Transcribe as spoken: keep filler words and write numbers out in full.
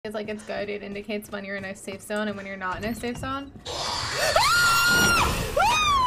It's like it's good. It indicates when you're in a safe zone and when you're not in a safe zone.